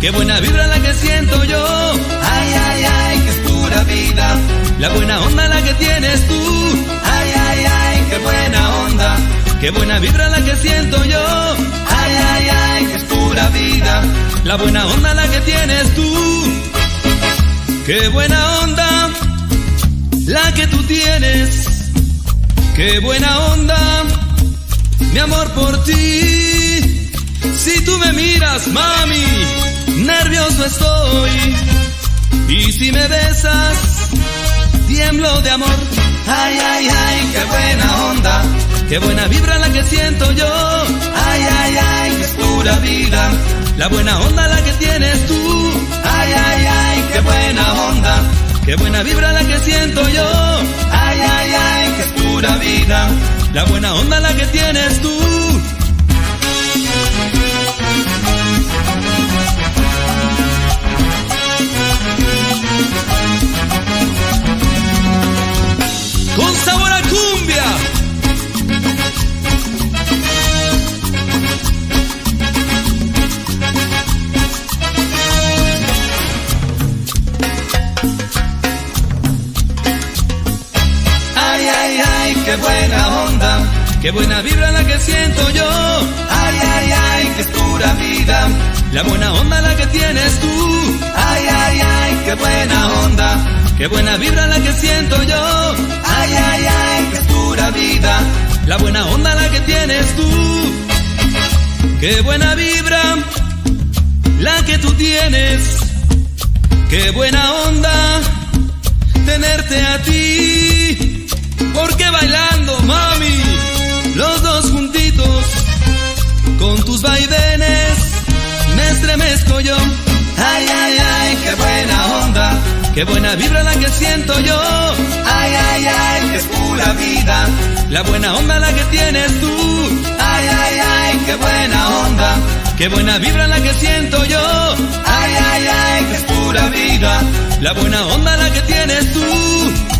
qué buena vibra la que siento yo. Ay, ay, ay, que es pura vida. La buena onda la que tienes tú. Ay, ay, ay, qué buena onda. Qué buena vibra la que siento yo. Ay, ay, ay, que es pura vida. La buena onda la que tienes tú. Qué buena onda la que tú tienes. Qué buena onda, mi amor por ti. Si tú me miras, mami, nervioso estoy. Y si me besas, tiemblo de amor. Ay, ay, ay, qué buena onda. Qué buena vibra la que siento yo. Ay, ay, ay, que es pura vida. La buena onda la que tienes tú. Ay, ay, ay, qué buena onda. Qué buena vibra la que siento yo. Ay, ay, ay, que es pura vida. La buena onda la que tienes tú. Con sabor a cumbia. Ay, ay, ay, qué buena onda. Qué buena vibra la que siento yo. Ay, ay, ay, que es pura vida. La buena onda la que tienes tú. Ay, ay, ay, qué buena onda. Qué buena vibra la que siento yo. Ay, ay, ay, que es pura vida. La buena onda la que tienes tú. Qué buena vibra la que tú tienes. Qué buena onda tenerte a ti. Porque bailando, mami, los dos juntitos, con tus vaivenes me estremezco yo. Ay, ay, ay, qué buena onda. Qué buena vibra la que siento yo. Ay, ay, ay, que es pura vida. La buena onda la que tienes tú. Ay, ay, ay, qué buena onda. Qué buena vibra la que siento yo. Ay, ay, ay, que es pura vida. La buena onda la que tienes tú.